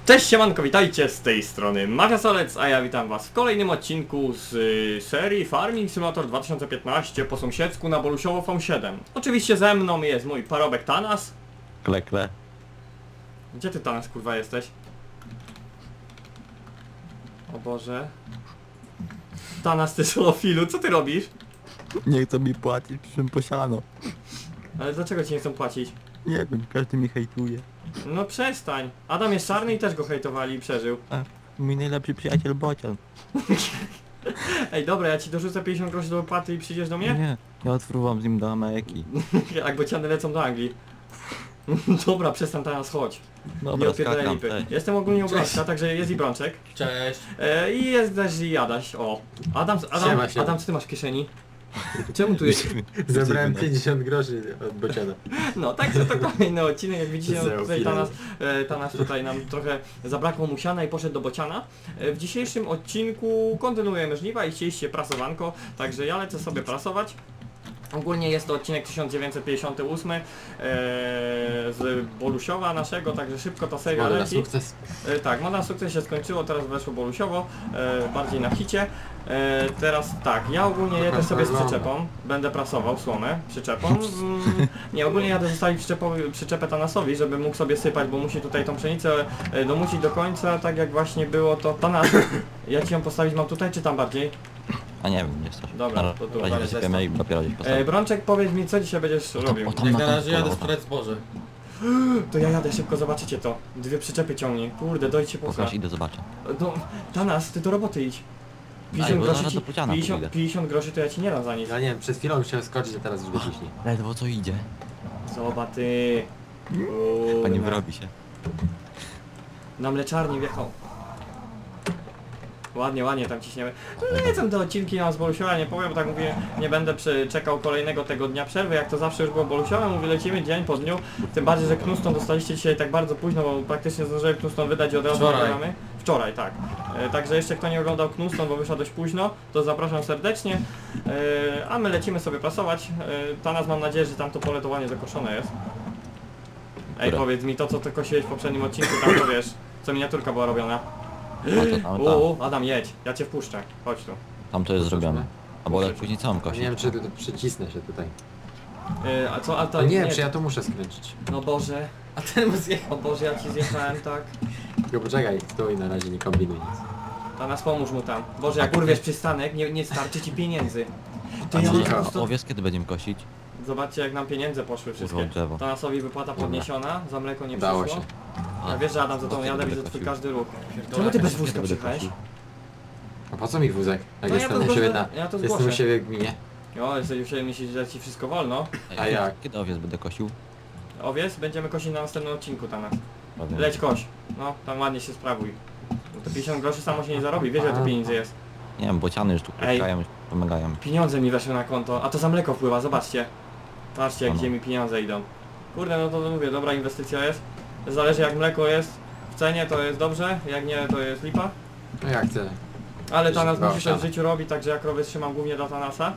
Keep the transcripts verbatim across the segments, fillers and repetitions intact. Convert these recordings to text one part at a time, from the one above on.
Cześć siemanko, witajcie z tej strony Mafiasolec, a ja witam was w kolejnym odcinku z y, serii Farming Simulator dwa tysiące piętnaście po sąsiedzku na Bolusiowo V siedem. Oczywiście ze mną jest mój parobek Tanas. Kle, kle. Gdzie ty Tanas kurwa jesteś? O Boże. Tanas, ty solofilu, co ty robisz? Nie chcą mi płacić, przy czym posiano. Ale dlaczego ci nie chcą płacić? Nie wiem, każdy mi hejtuje. No przestań. Adam jest czarny i też go hejtowali i przeżył. A, mój najlepszy przyjaciel Bocian. Ej dobra, ja ci dorzucę pięćdziesiąt groszy do opłaty i przyjdziesz do mnie? Nie, ja odfruwam z nim do Ameryki. Jak bociany lecą do Anglii. Dobra, przestań teraz, chodź. Nie Dobra, odpierdolę skakam, lipy. cześć. Jestem ogólnie u Brączka, także jest i Brączek. Cześć. E, I jest też i Adaś, o. Adam, Adam, Siema, siema. Adam, co ty masz w kieszeni? Czemu tu jest? Zebrałem pięćdziesiąt groszy od bociana. No, także to kolejny odcinek, jak widzicie, no, Zero tutaj film. Tanas, e, Tanas tutaj nam trochę zabrakło mu siana i poszedł do bociana. E, w dzisiejszym odcinku kontynuujemy żniwa i chcieliście prasowanko, także ja lecę sobie prasować. Ogólnie jest to odcinek tysiąc dziewięćset pięćdziesiąty ósmy e, z Bolusiowa naszego, także szybko ta seria Moda na leci. sukces. E, tak, moda na sukces się skończyło, teraz weszło Bolusiowo, e, bardziej na hicie. E, teraz tak, ja ogólnie jedę sobie z przyczepą, będę prasował słomę przyczepą. Mm, nie, ogólnie jadę zostawić przyczepowi- przyczepę Tanasowi, żeby mógł sobie sypać, bo musi tutaj tą pszenicę e, domusić do końca, tak jak właśnie było to Tanas. Ja ci ją postawić mam tutaj, czy tam bardziej? A nie wiem, nie coś. Dobra, Na to tu, razie ale wysypiemy i dopiero gdzieś E, postawimy. Brączek, powiedz mi, co dzisiaj będziesz O tam, robił? o tam Jak na na tam, razie jadę o tam. sprzedać zboże. To ja jadę szybko, zobaczycie to. Dwie przyczepy ciągnie. Kurde, dojdźcie po Pokaż, idę zobaczę. No, Tanas, ty do roboty idź. Daj, pięćdziesiąt bo groszy zaraz ci, do Pociana pięćdziesiąt, pójdę. pięćdziesiąt groszy to ja ci nie dam za nic. Ja nie wiem, przed chwilą chciałem skoczyć, a teraz już go ciśnie. Ledwo co idzie. Zobacz ty. Pani Kurde. wyrobi się. Na mleczarni wjechał. Ładnie, ładnie tam ciśniemy. Lecą te odcinki na z Bolusiowa, nie powiem, tak mówię, nie będę przy, czekał kolejnego tego dnia przerwy, jak to zawsze już było Bolusiowe, mówię, lecimy dzień po dniu, tym bardziej, że Knuston dostaliście dzisiaj tak bardzo późno, bo praktycznie zdążyłem Knuston wydać i od razu Wczoraj. nagramy. Wczoraj, tak. E, także jeszcze kto nie oglądał Knuston, bo wyszła dość późno, to zapraszam serdecznie, e, a my lecimy sobie prasować. E, Tanas, mam nadzieję, że tam to pole to ładnie zakoszone jest. Ej, Które? powiedz mi to, co ty kosiłeś w poprzednim odcinku, tam to wiesz, co miniaturka była robiona. A to tam, tam. Uuu, Adam, jedź, ja cię wpuszczę, chodź tu. Tam to jest zrobione. A bo Proszę. później całą Ja kosić. nie wiem, czy tu przycisnę się tutaj. Yy, a co, a to A nie wiem, czy ja tu muszę skręcić. No Boże, a ten mu zjechał, o Boże, ja ci zjechałem, tak. Tylko poczekaj, stój, na razie nie kombinuj nic. A nas pomóż mu tam. Boże, jak urwiesz przystanek, nie, nie starczy ci pieniędzy. To A ja może Cicho. po prostu... owiec kiedy będziemy kosić? Zobaczcie, jak nam pieniądze poszły wszystkie. Urwał drzewo. Tanasowi wypłata podniesiona, za mleko nie Udało przyszło. się. Ja wiesz, że Adam za to tą kiedy jadę, będę widzę twój kosił? każdy ruch. Czemu ty bez wózka Kiedy będę przyjechałeś? kosił? A po co mi wózek? Jak No ja jestem to u siebie zgłoszę, na... ja to Jestem u zgłoszę. siebie w gminie. Jo, jesteś u siebie, myślisz, że ci wszystko wolno. Ej, A kiedy- jak? Kiedy owiec będę kosił? Owiec, będziemy kosić na następnym odcinku, Tanas. Powiem. Leć koś. No, tam ładnie się sprawuj. Bo to pięćdziesiąt groszy samo się nie zarobi, wiesz, że to pieniędzy jest. Nie wiem, bociany już tu Ej. klikają, już pomagają. Pieniądze mi weszły na konto, a to za mleko wpływa, zobaczcie. Patrzcie, jak Ano. gdzie mi pieniądze idą. Kurde, no to mówię, dobra inwestycja jest. Zależy jak mleko jest w cenie, to jest dobrze, jak nie, to jest lipa. No jak chcę. Ale Tanas Proszę. musi coś w życiu robić, także ja krowy trzymam głównie dla Tanasa.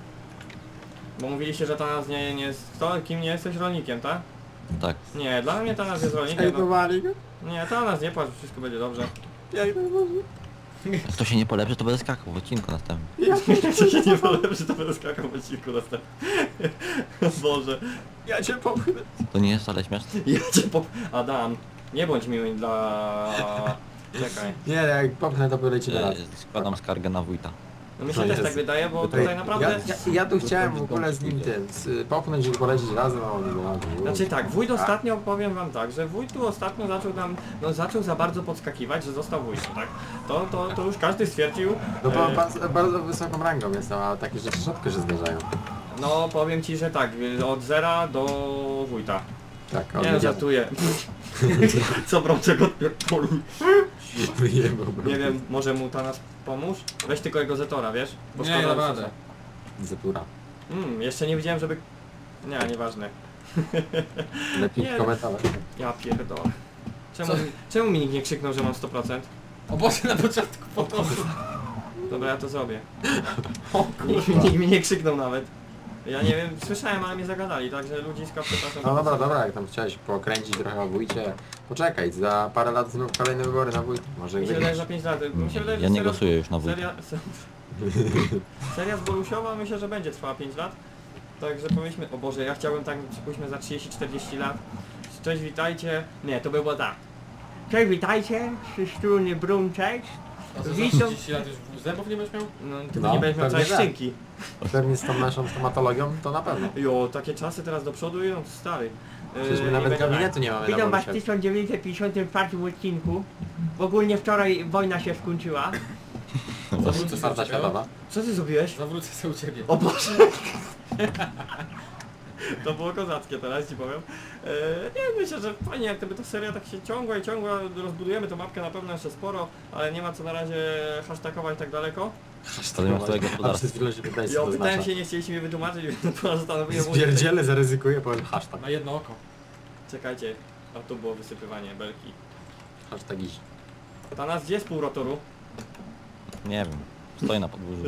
Bo mówiliście, że Tanas nie, nie jest... Kto? Kim nie jesteś? Rolnikiem, tak? Tak. Nie, dla mnie Tanas jest rolnikiem. No. Hejtowali go? Nie, Tanas nie płacz, wszystko będzie dobrze. Jak to może? Jak to się nie polepszy, to będę skakał w odcinku następnym. Jak to się nie polepszy, to będę skakał w odcinku następnym. Boże. Ja cię popchnę. To nie jest wcale śmieszne. Ja cię pop... Adam, nie bądź miły dla... Czekaj. Nie, jak popchnę to poleci na E, raz. Składam skargę na wójta. No mi się To też jest- tak wydaje, bo Tutaj- tutaj naprawdę... Ja, ja, ja tu chciałem w ogóle z nim ten, z, popchnąć i polecieć razem, a on nie. Znaczy tak, wójt ostatnio, powiem wam tak, że wójt tu ostatnio zaczął nam, no zaczął za bardzo podskakiwać, że został wójtem, tak? To, to, to już każdy stwierdził. No bo e, pan, bardzo wysoką rangą jestem, a takie rzeczy rzadko się zdarzają. No powiem ci, że tak, od zera do wójta. Tak, Nie no, żartuję. Co Brączek odpierdolił? Nie wiem, może mu Tanas pomóż? Weź tylko jego Zetora, wiesz? Bo Nie, szkoda- naprawdę. Zetura. Mm, jeszcze nie widziałem, żeby... Nie, nieważne. Lepiej Nie. komentować. Ja pierdolę. Czemu, Co? czemu mi nikt nie krzyknął, że mam sto procent? O Boże, na początku po prostu. Dobra, ja to zrobię. Nikt, nikt mi nie krzyknął nawet. Ja nie wiem, słyszałem, ale mnie zagadali, także ludziska, przepraszam. No dobra, dobra, jak tam chciałeś pokręcić trochę o wójcie, poczekaj, za parę lat znów kolejne wybory na wójt. Może Mi się wydaje, że wygrasz. za pięć lat. Mi się wydaje, że Ja nie seria- głosuję już na wójta. Seria, seria z Bolusiowa myślę, że będzie trwała pięć lat. Także powinniśmy, o Boże, ja chciałbym tak, przypuśćmy za trzydzieści czterdzieści lat. Cześć, witajcie. Nie, to by było tak. Cześć, witajcie, z strony Brumczek. A co za Witam. trzydzieści lat już zębów nie będziesz miał? No, ty No, nie będziesz miał pewnie całej tak. szczęki. Pewnie z tą naszą stomatologią to na pewno. Jo, takie czasy teraz do przodu idą, stary. Przecież my Yy, nawet i będzie gabinetu tak. nie mamy na Witam was w Bolusiowie. tysiąc dziewięćset pięćdziesiątym czwartym odcinku. W ogóle wczoraj wojna się skończyła. Zawrócę Czwarta sobie, światowa. Co ty zrobiłeś? Zawrócę sobie u ciebie. O Boże! To było kozackie teraz, ci powiem. Eee, nie, myślę, że fajnie, jak gdyby ta seria tak się ciągła i ciągła, rozbudujemy tą mapkę na pewno jeszcze sporo, ale nie ma co na razie hashtagować tak daleko. To nie ma swojego A gospodarstwa. przez chwilę się pytałeś, Ja co to pytałem oznacza. się, nie chcieliście mi wytłumaczyć, więc postanowiłem... Spierdzielę, zaryzykuję, powiem hashtag. Na jedno oko. Czekajcie, a to było wysypywanie belki. Hashtag iść. Ta nas gdzie jest pół rotoru? Nie wiem. Stoję na podwórzu.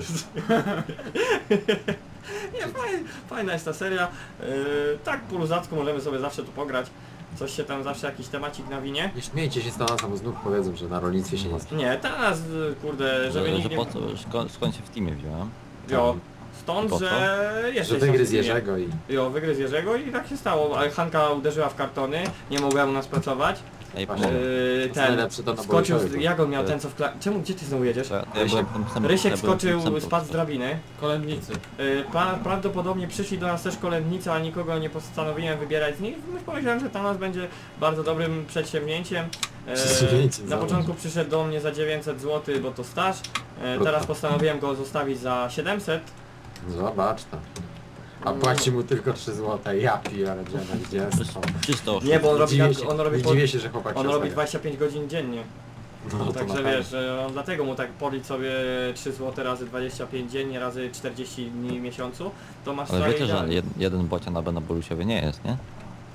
Nie, fajna, fajna jest ta seria. Yy, tak po luzacku możemy sobie zawsze tu pograć. Coś się tam zawsze jakiś temacik nawinie. Nie śmiejcie się z Tanasa, bo znów powiedzą, że na rolnictwie się nie zna. Nie, teraz kurde, żeby Że, nikt że nie... po co, skąd, skąd się w teamie wziąłem? Jo, stąd, Po co? że Że jesteś wygryz na streamie. Jerzego i... Jo, wygryz Jerzego i tak się stało. Ale Hanka uderzyła w kartony, nie mogła u nas pracować. Ej, Właśnie. pomogę. Yy, To jest ten najlepsze to na skoczył, z, Bolusiowie. jak on miał ten co w kla... Czemu, gdzie ty znowu jedziesz? To ja, ja byłem tym psem, Rysiek ja byłem tym skoczył, psem, spadł z drabiny. Kolędnicy. Yy, pra, prawdopodobnie przyszli do nas też kolędnicy, ale nikogo nie postanowiłem wybierać z nich. Myślę, pomyślałem, że to nas będzie bardzo dobrym przedsięwnięciem. Yy, Przedsięwzięciem, na zobacz. początku przyszedł do mnie za dziewięćset złotych, bo to staż. Yy, teraz postanowiłem go zostawić za siedemset. Zobacz to. A płaci mu tylko trzy złote. Ja piję, ale gdzie jest to? Czysto Nie, bo on Nie robi, dziwię tak- się, on robi, nie po, dziwię się, że chłopak on się robi ostawia. dwadzieścia pięć godzin dziennie. No, to Także na wiesz, że on dlatego mu tak polić sobie trzy złote razy dwadzieścia pięć dziennie, razy czterdzieści dni w miesiącu, to masz Ale stary wiecie, że idealnie. jed, jeden bocian na Bolusiowie nie jest, nie?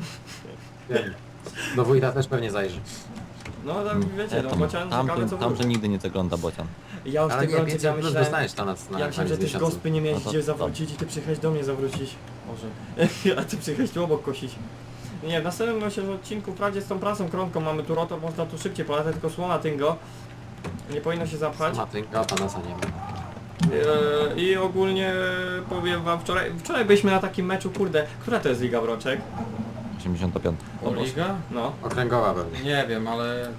Wiem. Do wójta też pewnie zajrzy. No tam wiecie, no tam, bocian tam, ciekawe co tam, wróci. że nigdy nie zagląda bocian. Ja już Ale tego nie, rodzica pięćset plus myślałem, dostaniesz na nas na ja myślałem, że koniec ty z miesiąca. gospy nie miałeś No to- gdzie to- zawrócić i ty przyjechałeś do mnie zawrócić. Może. A ty przyjechałeś tu obok kosić. Nie, w następnym myślę, że odcinku wprawdzie z tą prasą krątką mamy tu rotor, można tu szybciej polatać, tylko słona tyngo. Nie powinno się zapchać. Ma tynka, Tanasa nie ma. Eee, I ogólnie powiem wam, wczoraj, wczoraj byliśmy na takim meczu, kurde, która to jest Liga Brączek? osiemdziesiąt pięć. O Boże. Liga? No, Okręgowa pewnie. Nie wiem, ale...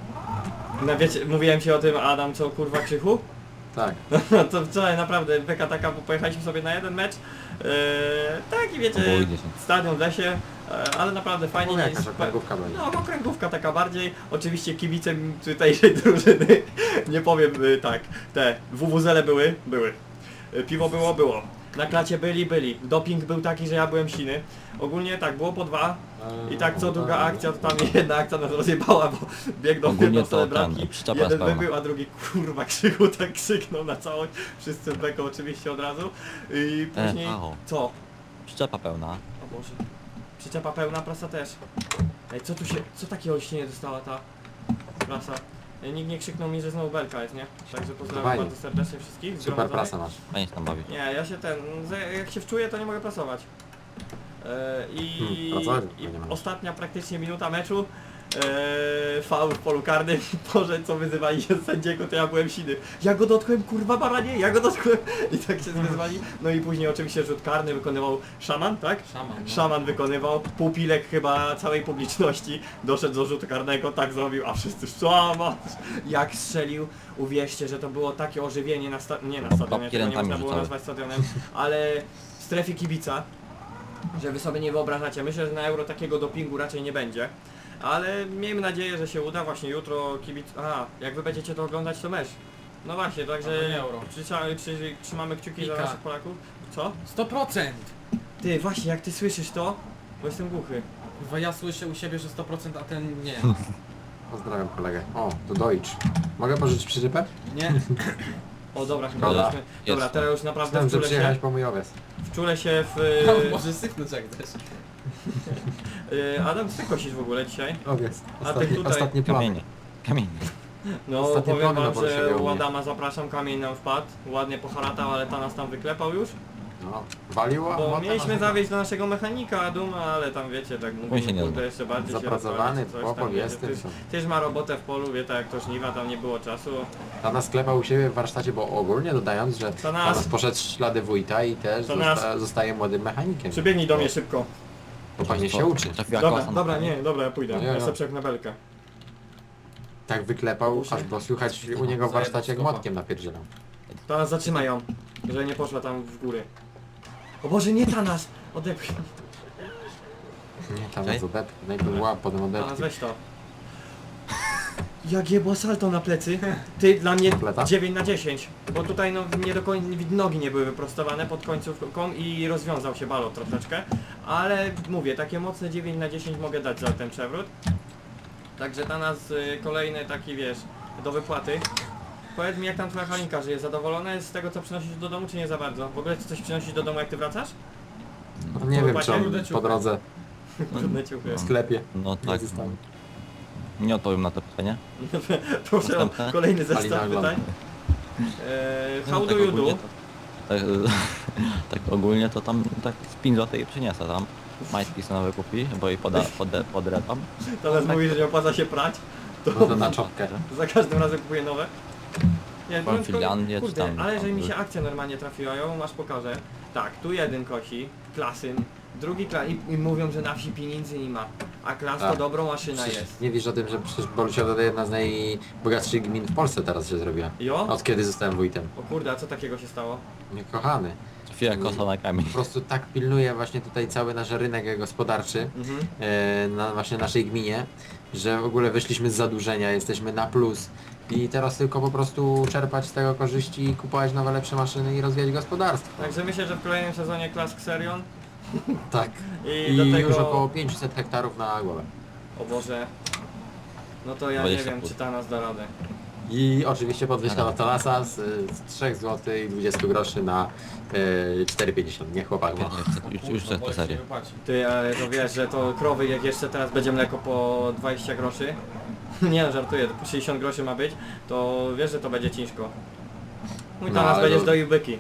no wiecie, mówiłem ci o tym Adam, co kurwa Krzychu? Tak. No to wczoraj naprawdę beka taka, bo pojechaliśmy sobie na jeden mecz. Eee, tak i wiecie, Około dziesięć. stadion w lesie, e, ale naprawdę fajnie. No, nie jakaś jest- okręgówka będzie. No, okręgówka taka bardziej. Oczywiście kibicem tutejszej drużyny, nie powiem y, tak, te wuwuzele były, były. Y, Piwo było, było. Na klacie byli, byli. Doping był taki, że ja byłem siny. Ogólnie tak, było po dwa. I tak co druga akcja, to tam jedna akcja nas rozjebała, bo biegną w Ogólnie jedną to stronę ten, bramki, przyczepa jeden jest pełna. wybył, a drugi kurwa Krzychu tak krzyknął na całość, wszyscy w beką oczywiście od razu i później... E, aho. Co? Przyczepa pełna. O Boże. Przyczepa pełna, prasa też. Ej, co tu się, co takie olśnienie dostała ta prasa? Ej, nikt nie krzyknął mi, że znowu belka jest, nie? Także pozdrawiam Fajnie. bardzo serdecznie wszystkich Super zgromadzonych. prasa masz. Fajnie się tam bawi. Nie, ja się ten, za- jak się wczuję, to nie mogę prasować. E, I, Hmm, pracować i nie możesz. ostatnia praktycznie minuta meczu, e, faul w polu karnym, Boże, co wyzywali się z sędziego, to ja byłem siny. Ja go dotknąłem, kurwa baranie, ja go dotknąłem. I tak się wyzwali. No i później oczywiście rzut karny wykonywał Szaman, tak? Szaman, no. Szaman wykonywał, półpilek chyba całej publiczności doszedł do rzutu karnego, tak zrobił, a wszyscy Szaman! Jak strzelił, uwierzcie, że to było takie ożywienie na sta- nie na No, stadionie, tego nie rękami można było rzucały. nazwać stadionem, ale w strefie kibica, że wy sobie nie wyobrażacie. Myślę, że na Euro takiego dopingu raczej nie będzie, ale miejmy nadzieję, że się uda. Właśnie jutro kibic... A, jak wy będziecie to oglądać, to mecz. No właśnie, także Ale nie Euro. trzymamy, trzy- trzymamy kciuki za Pika. naszych Polaków. Co? sto procent! Ty, właśnie, jak ty słyszysz to, bo jestem głuchy. Kurwa, ja słyszę u siebie, że sto procent, a ten nie. Pozdrawiam kolegę. O, to Deutsch. Mogę pożyczyć przyczepę? Nie? O dobra, chyba Dobra. jesteśmy. Dobra, Jest. teraz już naprawdę Znam, że wczulę przyjechałeś się, po mój owiec. wczulę się w... No, może sypnąć jak też. y, Adam, co ty kosisz w ogóle dzisiaj? Owiec. A ty Ostatnie, tutaj- ostatnie plany. Kamienie. Kamienie. No Ostatnie powiem plany wam, na że Bolszewie u u mnie. Adama zapraszam, kamień nam wpadł, ładnie poharatał, ale ta nas tam wyklepał już. No, waliło? Bo No, mieliśmy teraz- zawieźć do naszego mechanika Duma, ale tam wiecie, tak się mówię, nie kurde, zna. jeszcze bardziej się Zapracowany, rozwalić, coś chłopak tam, wiecie, jestem, Też, są. też ma robotę w polu, wie tak jak to żniwa, tam nie było czasu. Ta nas sklepał u siebie w warsztacie, bo ogólnie dodając, że To ta nas. nas poszedł w ślady wójta i też To zosta nas. zostaje młodym mechanikiem. Przybiegnij do mnie szybko. Bo pewnie się uczy. Trafiła Dobra, kosa na dobra, pewno. nie, dobra, ja pójdę. No ja- Ja ja. sobie przepnę belkę. Tak wyklepał, aż było słychać u niego w warsztacie jak Zajebał młotkiem napierdzielał. To nas zatrzyma ją, że nie poszła tam w góry. O Boże, nie ta nas! Odepchnij. Nie, tam Okej. nas odepł, najpierw łap, potem Ta nas odepł. weź to. Jak jebła salto na plecy. Ty, dla mnie Kompleta? dziewięć na dziesięć. Bo tutaj no nie do końca, nogi nie były wyprostowane pod końcówką i rozwiązał się balot troszeczkę. Ale mówię, takie mocne dziewięć na dziesięć mogę dać za ten przewrót. Także dla nas y, kolejny taki, wiesz, do wypłaty. Powiedz mi, jak tam twoja Halinka żyje? Zadowolona jest z tego, co przynosisz do domu, czy nie za bardzo? W ogóle czy coś przynosisz do domu, jak ty wracasz? No nie wiem, czy on Rude po ciuchy. drodze Trudne ciuchy. w sklepie No tak, zostało. nie odpowiem na to pytanie. Proszę o Następne? kolejny zestaw Alina ogląda. pytań. Eee, No, how tak do you ogólnie do? to- Tak, tak ogólnie to tam tak z pięć złotych i przyniosę tam. Majtki sobie nowe kupi, bo i poda, pode, podrepam. Teraz mówi, że nie opłaca się prać. To No to na czopkę. za każdym razem kupuję nowe. Nie, Mam powiem tylko- Finlandię, czy kurde, tam- ale tam że mi się były. akcja normalnie trafiła, ją masz pokażę. Tak, tu jeden kosi, klasyn, drugi klas i, i mówią, że na wsi pieniędzy nie ma. A klas to Tak. dobrą maszyna Przecież jest. nie wiesz o tym, że przecież Borusiowa to jedna z najbogatszych gmin w Polsce teraz się zrobiła. Jo? Od kiedy zostałem wójtem. O kurde, a co takiego się stało? Nie kochany. Trafiła kosa na kamień. Po prostu tak pilnuje właśnie tutaj cały nasz rynek gospodarczy Mhm. e, na właśnie naszej gminie, że w ogóle wyszliśmy z zadłużenia, jesteśmy na plus. I teraz tylko po prostu czerpać z tego korzyści, kupować nowe lepsze maszyny i rozwijać gospodarstwo. Także myślę, że w kolejnym sezonie klas Xerion Tak. i, I do tego... już około pięćset hektarów na głowę. O Boże. No to ja nie dwadzieścia wiem, pud. czy ta nas da radę. I oczywiście podwyżka Aha. do Talasa z, z trzech złotych i dwadzieścia groszy na e, cztery pięćdziesiąt. Nie chłopak ma. Już, już chcę tę serię. Ty, ale to wiesz, że to krowy, jak jeszcze teraz będzie mleko po dwadzieścia groszy, nie no, żartuję, to po sześćdziesiąt groszy ma być, to wiesz, że to będzie ciężko. Mój No, tam nas ale będziesz to- do byki.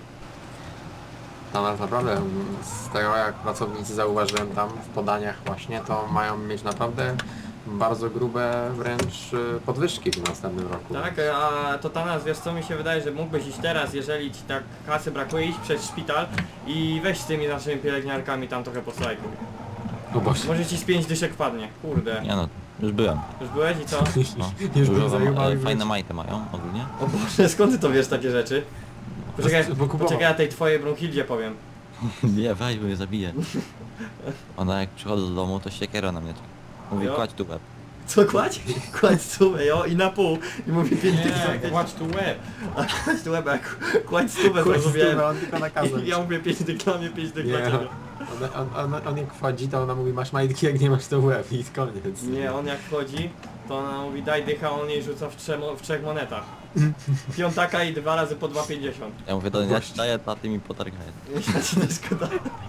Tam naprawdę z tego jak pracownicy zauważyłem tam w podaniach właśnie, to mają mieć naprawdę bardzo grube wręcz y, podwyżki w następnym roku. Tak, a to ta nas, wiesz co mi się wydaje, że mógłbyś iść teraz, jeżeli ci tak kasy brakuje, iść przez szpital i weź z tymi naszymi pielęgniarkami tam trochę poslajkuj. O Boże. Może ci z pięć dyszek padnie, kurde. Nie no, już byłem. Już byłeś i co? No. Już bym Dużo wam, zajmował e, i fajne wrócił. majty mają ogólnie. O Boże, skąd ty to wiesz takie rzeczy? Poczekaj, Bo kupował. poczekaj, ja tej twojej Brunhildzie powiem. Nie, weź, bo mnie zabije. Ona jak przychodzę do domu, to siekiera na mnie. Mówi, Jo. kładź tu łeb. Co kładź? Kładź stówę, jo, i na pół. I mówi pięć Nie, dych. kładź tu łeb. A kładź stówę, bo jak kładź stówę, Kładź zrozumiałem. stówę, on tylko nakazał. I ja mówię pięć dych dla mnie, pięć dych Nie, dla ciebie. on, on, on, on jak wchodzi, to ona mówi masz majtki, jak nie masz to łeb i koniec. Nie, on jak wchodzi, to ona mówi daj dycha, on jej rzuca w, trzech, w trzech monetach. Piątaka i dwa razy po dwa pięćdziesiąt. Ja mówię, to ja ci daję, a ty mi potargajesz. Ja ci nie szkoda.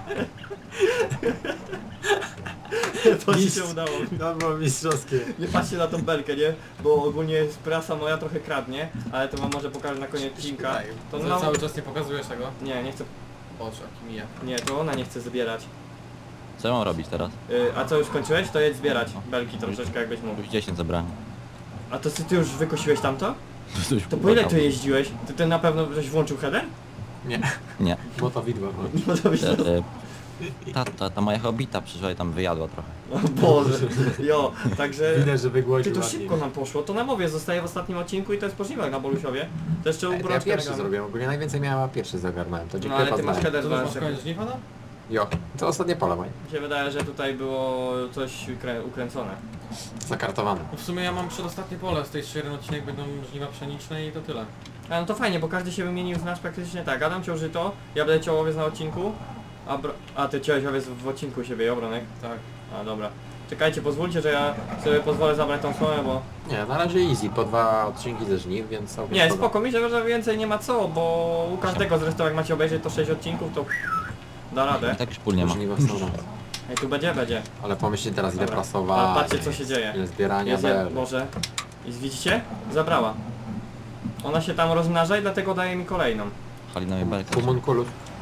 To ci się udało. To było mistrzowskie. Nie patrzcie na tą belkę, nie? Bo ogólnie prasa moja trochę kradnie, ale to wam może pokażę na koniec odcinka. To To no... cały czas nie pokazujesz tego? Nie, nie chcę... Boże, jaki mija. Nie, to ona nie chce zbierać. Co ja mam robić teraz? Yy, a co, już skończyłeś? To jedź zbierać belki troszeczkę, jakbyś mógł. Już dziesięć zabrałem. A to ty, ty już wykosiłeś tamto? To, już To po ile płakał. tu jeździłeś? Ty, ty na pewno żeś włączył header? Nie, Nie. bo to widło. No. No to byś... E, e, ta, ta, ta moja hobita przyszła i tam wyjadła trochę. O Boże, jo, także... Widać, że Ty wygłodził to ładnie. szybko nam poszło, to na mowie zostaje w ostatnim odcinku i to jest po żniwach na Bolusiowie. To jeszcze u Ej, to ja Brączka pierwszy nagramy. zrobiłem, ogólnie najwięcej miałem, a pierwszy zagarnąłem. To No dziękuję, ale ty masz poznałem. header To dwa już masz sekund. koniec żniwa, no? Jo, to ostatnie pole moje. Mi się wydaje, że tutaj było coś ukrę ukręcone. Zakartowane. No w sumie ja mam przedostatnie pole, z tej jeszcze jeden odcinek będą żniwa pszeniczne i to tyle. A no to fajnie, bo każdy się wymienił z nas praktycznie tak. Adam ciął żyto, ja będę ciął owiec na odcinku, a, bro... a ty ciąłeś owiec w odcinku siebie, obronek. Tak. A dobra. Czekajcie, pozwólcie, że ja sobie pozwolę zabrać tą słomę, bo... Nie, na razie easy, po dwa odcinki ze żniw, więc całkiem Nie, spoko. spoko, mi się że więcej nie ma co, bo u każdego zresztą jak macie obejrzeć to sześć odcinków, to da radę. I tak już pól nie ma. Żniwa są, Ej, tu będzie, będzie. ale pomyślcie teraz ile Dobra. prasowa, Ale patrzcie co się dzieje. ile zbierania, Jest, ja, bel. może. I widzicie? Zabrała. Ona się tam rozmnaża i dlatego daje mi kolejną. Halina mi belkę. Homunculus.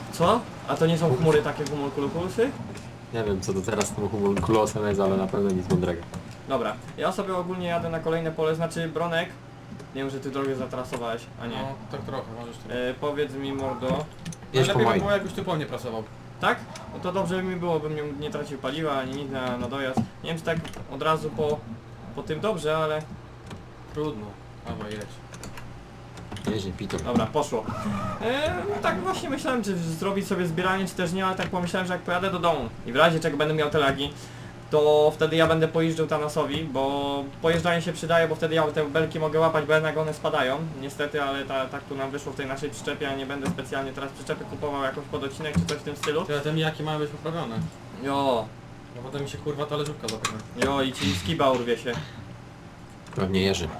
Co? A to nie są chmury takie homolkulusy? Nie wiem co to teraz z tym homunculosem jest, ale na pewno nic mądrego. Dobra, ja sobie ogólnie jadę na kolejne pole, znaczy Bronek. Nie wiem, że ty drogę zatrasowałeś, a nie. No, tak trochę, możesz tu. E, powiedz mi mordo. Jedź po Najlepiej by moim. było jakbyś tu po mnie prasował. Tak? No to dobrze mi było, bym nie, nie tracił paliwa ani nic na, na dojazd. Nie wiem czy tak od razu po, po tym dobrze, ale... Trudno. Dawaj, jedź. Jeździ, Pito. Dobra, poszło. E, tak właśnie myślałem, czy zrobić sobie zbieranie, czy też nie, ale tak pomyślałem, że jak pojadę do domu i w razie czego będę miał te lagi, to wtedy ja będę pojeżdżał Thanasowi, bo pojeżdżanie się przydaje, bo wtedy ja te belki mogę łapać, bo jednak one spadają. Niestety, ale ta, tak tu nam wyszło w tej naszej przyczepie, ja nie będę specjalnie teraz przyczepy kupował jakąś pod odcinek czy coś w tym stylu. Tyle te mijaki mają być poprawione. Jo, No potem mi się kurwa talerzówka zapewne. jo i ci skiba urwie się. Pewnie Jerzy.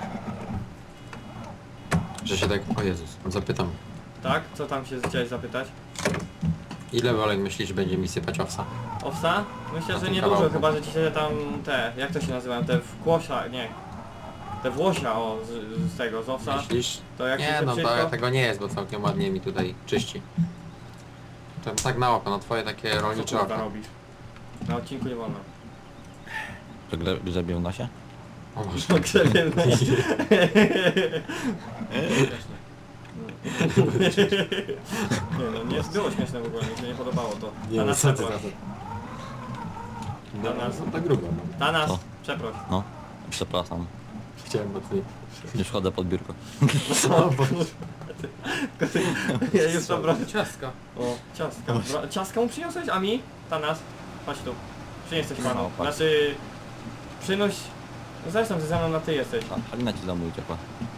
Że się tak... O Jezus, zapytam. Tak? Co tam się chciałeś zapytać? Ile Bolek myślisz będzie mi sypać owsa? Owsa? Myślę, Na że tym nie dużo, kawałku. chyba że ci się tam te, jak to się nazywa, te wkłosia, nie. Te włosia, o, z, z tego, z owsa, Myślisz? to jak się Nie no, wszystko... to, tego nie jest, bo całkiem ładnie mi tutaj czyści. To tak na oko, na twoje takie Co rolnicze kurwa oko. robisz? Na odcinku nie wolno. To grze, grzebie w nosie? O, Boże. No grzebię, no. Śmieszne. Nie no, nie było śmieszne w ogóle, mi się nie podobało to. Nie no, Tanas, co ty przeproś. za to? No, Tanas. no to grubo, no. Tanas, Co? przeproś. No, przepraszam. Chciałem mocniej. Już chodzę pod biurko. O, Boże. Ja już dobra. Ciastka. O, ciastka. Bra- Ciastka mu przyniosłeś? A mi? Tanas, chodź tu. Przynieś coś panu. No, patrz. Znaczy... Przynoś... Zresztą ty ze mną na ty jesteś. A, Halina ci z domu uciekła.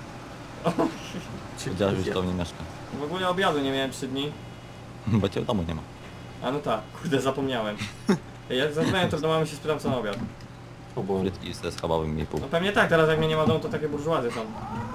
Wiedziała, że już to mnie mieszka. W ogóle obiadu nie miałem trzy dni. Bo cię w domu nie ma. A no tak, kurde zapomniałem. Jak zadzwonię to do mamy się spytam co na obiad. O Boże. Frytki ze schabowymi i pół. No pewnie tak, teraz jak mnie nie ma domu to takie burżuazy są.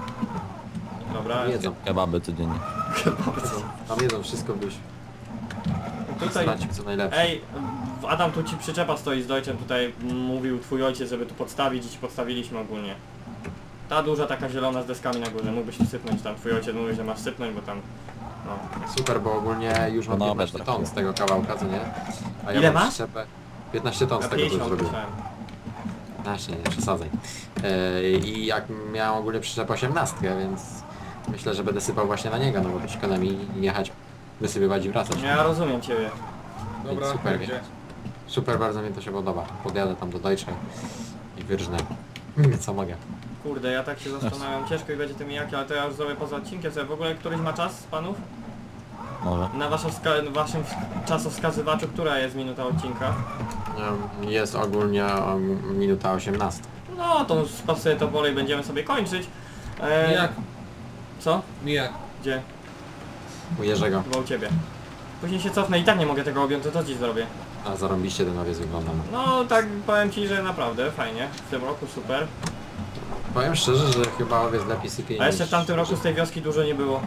Dobra, Jedzą. Kebaby codziennie. Tam jedzą wszystko, byś tutaj... stracił co najlepsze. Ej, Adam, tu ci przyczepa stoi z Deutschem, tutaj mówił twój ojciec, żeby tu podstawić i ci podstawiliśmy ogólnie. Ta duża taka zielona z deskami na górze, mógłbyś tu sypnąć tam, twój ojciec mówi, że masz sypnąć, bo tam... No. Super, bo ogólnie już mam No, piętnaście bez ton braku. z tego kawałka, co nie? A ja Ile mam masz? przyczepę- piętnaście ton z Ja tego, co już pięćdziesiąt zrobiłem. myślałem. piętnaście, nie przesadzaj. Yy, I jak miałem ogólnie przyczepę osiemnastkę, więc myślę, że będę sypał właśnie na niego, no bo to szkoda mi jechać, wysypywać i wracać. Ja rozumiem ciebie. Dobra, super, gdzie? Super, bardzo mi to się podoba. Podjadę tam do Deutsche i wyrżnę co mogę. Kurde, ja tak się zastanawiam, ciężko i będzie tym jakie, ale to ja już zrobię poza odcinkiem sobie. W ogóle któryś ma czas z panów? Może? Na waszym, wska- waszym czasowskazywaczu, która jest minuta odcinka? Ym, Jest ogólnie um, minuta osiemnasta. No to spasuję to pole i będziemy sobie kończyć. E, Mijak. Co? Mijak. Gdzie? U Jerzego. Chyba u ciebie. Później się cofnę i tak nie mogę tego objąć, to co ci zrobię? A zarąbiście ten owiec wygląda. no. No tak powiem ci, że naprawdę fajnie. W tym roku super. Powiem szczerze, że chyba owiec lepiej sypie A jeszcze niż- w tamtym roku z tej wioski dużo nie było.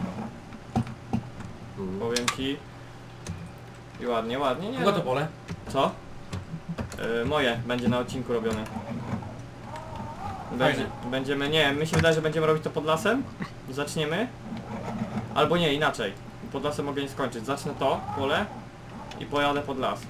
Mm. Powiem ci. I ładnie, ładnie, nie? Kogo to pole? Co? Yy, moje będzie na odcinku robione. Będzie, Fajnie. będziemy, nie, mi się wydaje, że będziemy robić to pod lasem. Zaczniemy. Albo nie, inaczej. Pod lasem mogę nie skończyć. Zacznę to, pole i pojadę pod las.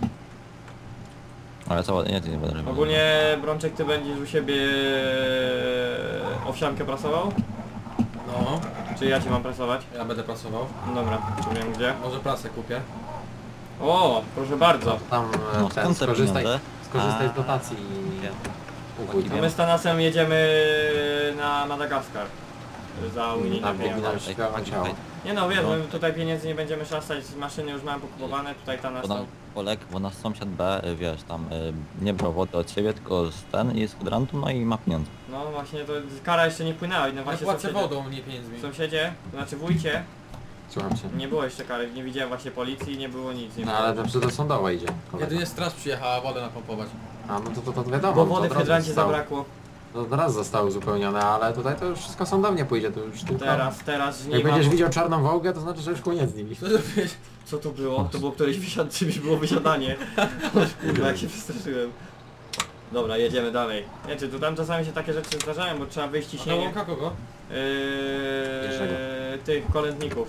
Ale co, nie, ty nie będę robił. Ogólnie, Brączek, ty będziesz u siebie owsiankę prasował? No, Czy ja ci mam prasować? ja będę pracował. No dobra, tu wiem gdzie. Może prasę kupię. O, proszę bardzo. To tam e, No, ten, skąd te skorzystaj, pieniądze? skorzystaj z A. dotacji Wiem. u wujka. No my z Tanasem jedziemy na Madagaskar. Za unijne Na pieniądze. Bogdana Śpiewa ciało. Nie no, wiesz, No. my tutaj pieniędzy nie będziemy szastać, z maszyny już mam pokupowane, tutaj Tanas Bo to... nam Polek, bo nasz sąsiad B, y, wiesz, tam y, nie brał wody od siebie, tylko z ten i z hydrantu, no i ma pieniądze. No właśnie, to kara jeszcze nie płynęła, no Ja właśnie płacę sąsiedzie, wodą, nie pieniędzmi. sąsiedzie, to znaczy wujcie, Słucham cię. nie było jeszcze kary, nie widziałem właśnie policji, nie było nic, nie No było. ale to przecież do sądowa idzie. kolego. Jedynie straż przyjechała wodę napompować. A no to, to, to wiadomo. Bo to wody od w razu hydrancie zostało- zabrakło. To od razu zostało uzupełnione, ale tutaj to już wszystko sądownie pójdzie, to już tylko... Teraz, teraz Jak żniwa. będziesz widział czarną wołgę, to znaczy, że już koniec z nimi. Co zrobiłeś? Co to było? To było któreś wysiad, czymś było wysiadanie. Kurwa, jak się przestraszyłem. Dobra, jedziemy dalej. Nie, czy tu tam czasami się takie rzeczy zdarzają, bo trzeba wyjść A to ciśnienie łąka kogo? yy, tych kolędników.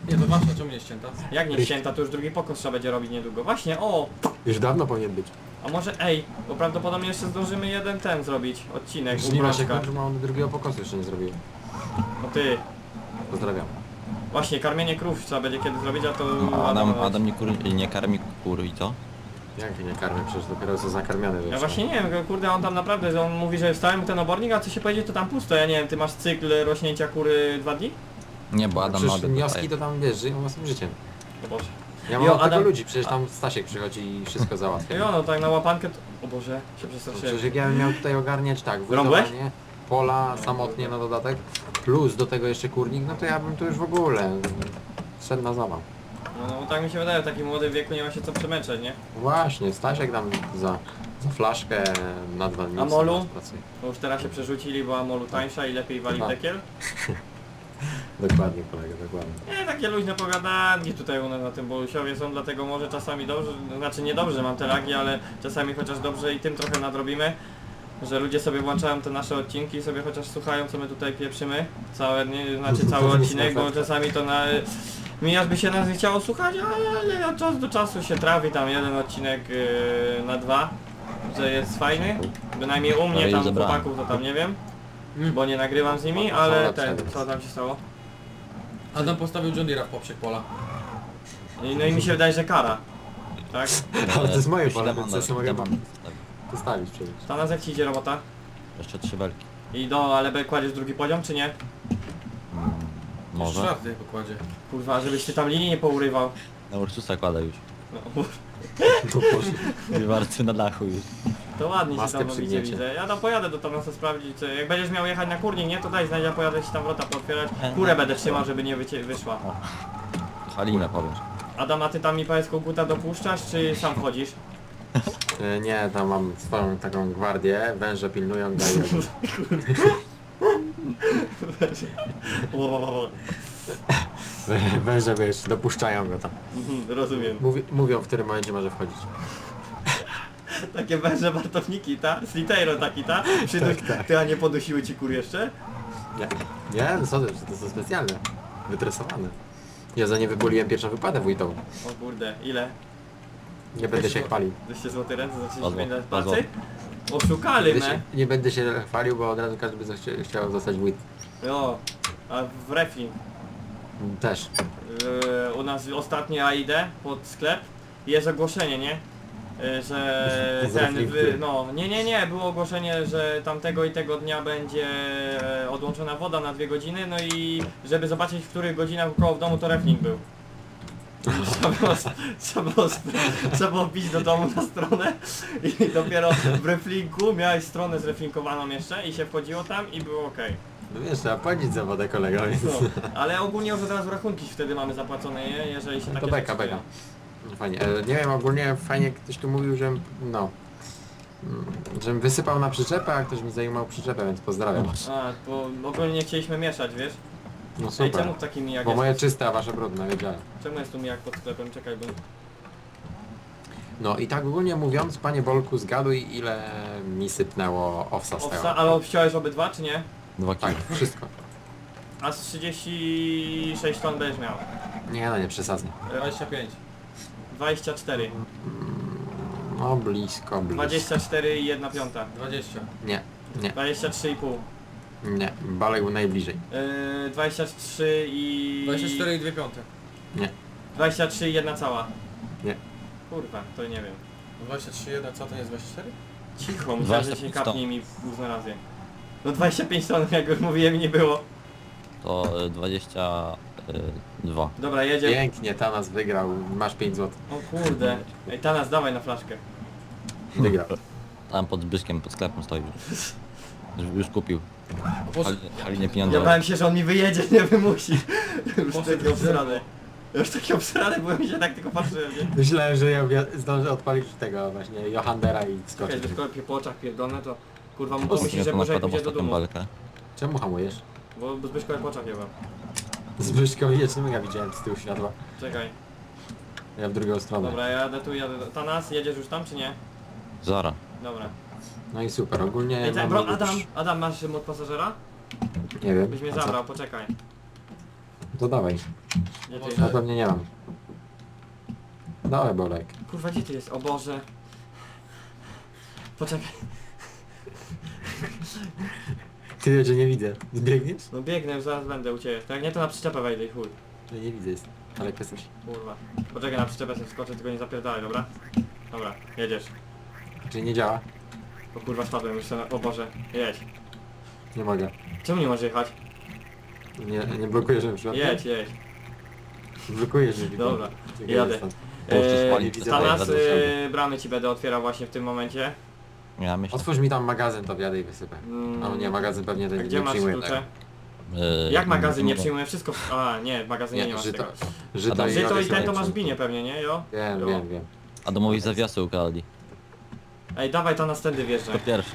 Nie, to wasza, czemu nie ścięta? Jak nie ścięta, to już drugi pokos trzeba będzie robić niedługo. Właśnie, o! Już dawno powinien być. A może, ej, bo prawdopodobnie jeszcze zdążymy jeden ten zrobić, odcinek, Żniwa się Uroczka. kończą, a on drugiego pokosu jeszcze nie zrobił. No ty, Pozdrawiam. właśnie, karmienie krów trzeba będzie kiedy zrobić, a to... No, Adam, Adam nie, kur, nie karmi kur i co? Jak nie karmię? Przecież dopiero co zakarmiony Ja właśnie nie wiem, kurde, on tam naprawdę, że on mówi, że wstałem ten obornik, a co się powiedzie, to tam pusto, ja nie wiem, ty masz cykl rośnięcia kury dwa dni? Nie, bo Adam ma Przecież wnioski to tam wiesz, żyją własnym życiem. O Boże. Ja mam Jo, od tego Adam- ludzi, przecież tam Stasiek przychodzi i wszystko załatwia. Ej, ono, tak na łapankę to... O Boże, się No przestraszyłem. przecież jak ja bym miał tutaj ogarniać tak, Rąbłeś? wydawanie, pola samotnie na dodatek, plus do tego jeszcze kurnik, no to ja bym tu już w ogóle szedł na zawał. No, no tak mi się wydaje, w takim młodym wieku nie ma się co przemęczać, nie? Właśnie, Stasiek tam za, za flaszkę na dwa dni A molu? sobie pracuje. Bo już teraz się przerzucili, bo amolu tańsza i lepiej wali w Tak. dekiel. Dokładnie kolega, dokładnie. Nie, takie luźne pogadanki tutaj u nas na tym Bolusiowie są, dlatego może czasami dobrze, znaczy nie dobrze mam te lagi, ale czasami chociaż dobrze i tym trochę nadrobimy, że ludzie sobie włączają te nasze odcinki i sobie chociaż słuchają, co my tutaj pieprzymy, całe, nie, znaczy cały odcinek, bo czasami to na... Mi aż by się nas nie chciało słuchać, ale od czasu do czasu się trafi tam jeden odcinek yy, na dwa, że jest fajny, bynajmniej u mnie, No i tam u zebrałem. chłopaków to tam nie wiem, Mm. bo nie nagrywam z nimi, Są ale lepsze, ten, więc. co tam się stało? Adam postawił John Deere'a w poprzek pola. I- No i mi się wydaje, że kara, tak? Ale to jest moje Już pole, demon- więc ja sobie mogę demon mam postawić przecież. Tanas, jak ci idzie robota? Jeszcze trzy belki. I do, ale be- kładziesz drugi poziom, czy nie? Mm, może? Czwarty pokładzie. Kurwa, żebyś ty tam linii nie pourywał. Na Ursusa kładę już. No, To poszło. Dwie warstwy na dachu już. to ładnie się Maskę tam robicie, przygniecie. widzę. Ja tam pojadę do Tanasa sprawdzić, czy jak będziesz miał jechać na kurnik, nie? To daj znać, ja pojadę ci tam wrota pootwierać. E, Kurę no. będę trzymał, żeby nie wycie wyszła. Halinę powiem. Adam, a ty tam mi powiedz, koguta dopuszczasz, czy sam wchodzisz? E, Nie, tam mam swoją taką gwardię, węże pilnują, dają. Węże wiesz, dopuszczają go tam. Mhm, rozumiem. Mówi, mówią w którym momencie może wchodzić. Takie węże wartowniki, ta? Slitero taki, ta? Przy Tak, tak. Ty, a nie podusiły ci kur jeszcze? Nie, nie, no co ty, to są specjalne. Wytresowane. Ja za nie wybuliłem pierwszą wypłatę wójtową. O kurde, ile? Nie będę się chwalił. dwieście złotych ręce za Padło, trzydzieści pięć padło. pracy? Oszukali Będę mnie. się, nie będę się chwalił, bo od razu każdy by zechcia, chciał zostać wójt. Jo, a w Refin. Też. Yy, u nas ostatnie A I D pod sklep jest ogłoszenie, nie? Yy, że Z ten, Reflinku. wy, no nie nie nie, było ogłoszenie, że tamtego i tego dnia będzie e, odłączona woda na dwie godziny, no i żeby zobaczyć w których godzinach koło w domu to reflink był. Trzeba było, trzeba, było, trzeba było wbić do domu na stronę i dopiero w reflinku miałeś stronę zreflinkowaną jeszcze i się wchodziło tam i było ok. No wiesz, trzeba płacić za wodę kolego, więc... No, ale ogólnie już od razu rachunki wtedy mamy zapłacone, je, jeżeli się takie To beka, rzeczy beka. dzieją. Fajnie. E, Nie wiem, ogólnie fajnie ktoś tu mówił, że no... mm, Żebym wysypał na przyczepę, a ktoś mi zajmował przyczepę, więc pozdrawiam. A, bo ogólnie nie chcieliśmy mieszać, wiesz? No Ej, super. czemu taki mijak Bo jest? moje czyste, a wasze brudne, wiedziałem. Czemu jest tu mijak pod sklepem? Czekaj, bo... No i tak ogólnie mówiąc, panie Bolku, zgaduj ile mi sypnęło owsa z Owsa, tego. ale obściąłeś obydwa, czy nie? Dwa Tak, kilo. wszystko. A z trzydzieści sześć ton będziesz miał. Nie no, nie przesadzę. dwadzieścia pięć. dwadzieścia cztery. No blisko, blisko. dwadzieścia cztery i jedna piąta. dwadzieścia. Nie, nie, dwadzieścia trzy i pół. nie. Balek był najbliżej. Yy, dwadzieścia trzy i... dwadzieścia cztery i dwie piąte. Nie, dwadzieścia trzy i jedna cała. nie. Kurwa, to nie wiem. dwadzieścia trzy, jeden, co to nie jest dwadzieścia cztery? Cicho, myślałem, że dwadzieścia się pięć kapnie mi w znalazję. No dwadzieścia pięć ton, jak już mówiłem, nie było. To y, dwadzieścia dwa. Dobra, jedzie. Pięknie, Tanas wygrał. Masz pięć złotych. O kurde. Ej, Tanas, dawaj na flaszkę. Wygrał. Tam pod Zbyszkiem, pod sklepem stoi już. Już, już kupił. O Boże, Hali- Halinie pieniądze. Ja bałem się, że on mi wyjedzie, nie wymusi. Już Poszedł takie w obsrane. Już takie obsrane byłem i się tak tylko patrzyłem, nie? Myślałem, że ja wia- zdążę odpalić tego właśnie Johandera i Czekaj, skoczyć. że w sklepie po oczach pierdolone, to kurwa mu Ostatnio pomyśli, że to może nakładam pójdzie do ostatnią domu. belkę. Czemu hamujesz? Bo Zbyszko po oczach jeba. Zbyszko wiecznym ja widziałem z tyłu światła. Czekaj. Ja w drugą stronę. Dobra, ja jadę tu, jadę do... Tanas, jedziesz już tam czy nie? Zara. Dobra. No i super, ogólnie Ej, mam bro, już- Adam, Adam, masz mod pasażera? Nie wiem. Byś mnie a co? zabrał, poczekaj. To dawaj. Gdzie ty? Boże. Ja pewnie nie mam. Dawaj Bolek. Kurwa, gdzie ty jest? O Boże. Poczekaj. Ty jedzie, nie widzę. Biegniesz? No biegnę, już zaraz będę u ciebie. Tak nie, to na przyczepę wejdę i chuj. Nie, nie widzę, jest. Ale jesteś. Kurwa. Poczekaj, na przyczepę sobie wskoczę, tylko nie zapierdalaj, dobra? Dobra, jedziesz. Czyli nie działa? O kurwa, spadłem już na... O Boże, jedź. Nie mogę. Czemu nie możesz jechać? Nie, nie blokujesz na przykład? Jedź, jedź. Blokujesz, że Dobra, Czekaj, jadę. jestem. Możesz Eee, spalić, widzę, Tanas, jadę do przodu. yy, bramy ci będę otwierał właśnie w tym momencie. Ja myślę. Otwórz mi tam magazyn, to wjadę i wysypę. Mm, A nie, magazyn pewnie a ten gdzie nie masz przyjmuje klucze? tego. Yy, Jak magazyn nie mogę. przyjmuje wszystko? A nie, w magazynie nie, Nie, masz żyto, tego. żyto, Adam, i Żyto i magazyn ten nie to masz przyjmuje. binie pewnie, nie? Jo? Wiem, Jo. wiem, wiem. Adamowi zawiasy ukradli. Ej, dawaj to następny wjeżdżaj. To pierwszy.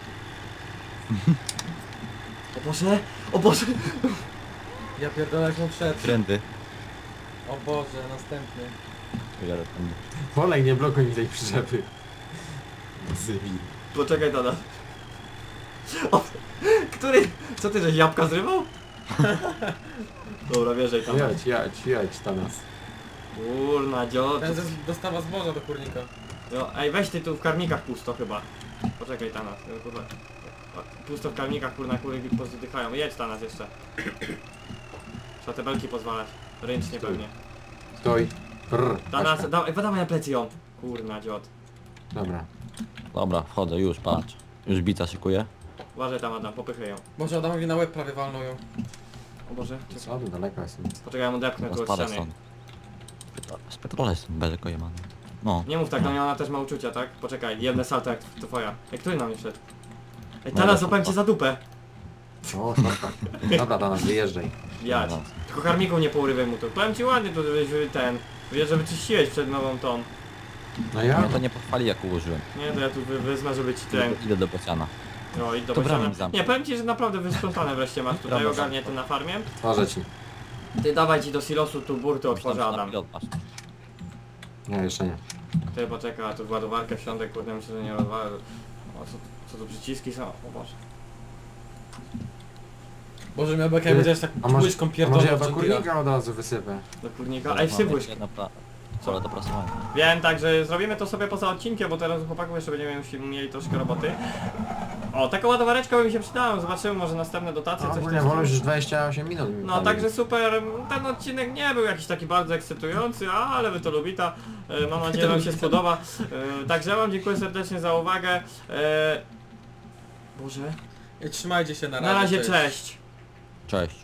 O Boże, o Boże. Ja pierdolę jak mu przed. Trendy. O Boże, następny. Jadę tam. Bolek, nie blokuj mi tej przyczepy. Zybi. Poczekaj Tanas. O, który? Co ty, żeś jabłka zrywał? Dobra, wjeżdżaj tam. Jedź, jedź, jedź Tanas. Kurna, dziot. Ten ze- dostawa zboża do kurnika. No, ej, weź ty tu w karmikach pusto chyba. Poczekaj Tanas, ja kurwa. O, pusto w karmikach, kurna, kury pozdychają. Jedź Tanas jeszcze. Trzeba te belki pozwalać. Ręcznie Stój. pewnie. Stój. Brr, Tanas, paczka. dawaj, dawaj na plecy ją. Kurna, dziot. Dobra. Dobra, wchodzę, już patrz. Już bica szykuje. Uważaj tam Adam, popychaj ją. Może Adamowi na łeb prawie walną ją. O Boże, czekaj. Co, tu daleko jest. Poczekaj, ja mu depknę tu od Spada ściany. stąd. Z petrola jest beleko jemany. No. Nie mów tak, no ona też ma uczucia, tak? Poczekaj, jedne salto jak twoja. Ej, który na mnie wszedł? Ej, No, teraz dobra. złapałem cię za dupę. O, szybko. Dobra, Tanas, wyjeżdżaj. Jadź. No. Tylko karmiką nie pourywaj mu tu. Powiem ci ładnie tu, żebyś ten... Wiesz, że wyczyściłeś przed nową tą. No ja? Mnie to nie pochwali jak ułożyłem. Nie, to ja tu wy, wezmę, żeby ci ten... Idę do bociana. No i do To bociana. bramę zamknij. Nie, powiem ci, że naprawdę wysprzątane wreszcie masz tutaj, Bramę ogarnię to zamknij. na farmie. Tworzę ci. Ty dawaj ci do silosu tu burty otworzę Myślałem, że na Adam. pilot masz. Nie, jeszcze nie. Ty poczekaj, a tu w ładowarkę wsiądę, kurde myślę, że nie rozwalę. O, co, co tu przyciski są? O Boże. Boże, miał bekę, będzie aż tak A może, łyżką a może pierdolą ja w do John Deere'a. kurnika od razu wysypę? Do kurnika. Teraz Ej, mamy wsypuś. jedno pra- Pole do prasowania. Wiem, także zrobimy to sobie poza odcinkiem, bo teraz u chłopaków jeszcze będziemy musi- mieli troszkę roboty. O, taka ładowareczka by mi się przydała, zobaczymy może następne dotacje, No, coś w ogólnie tym wolę stylu. już dwadzieścia osiem minut. mi No dali. także super, ten odcinek nie był jakiś taki bardzo ekscytujący, ale wy to lubicie. E, Mam nadzieję, że wam się spodoba. E, Także ja wam dziękuję serdecznie za uwagę. E, Boże. I trzymajcie się na razie. Na razie, cześć. Cześć.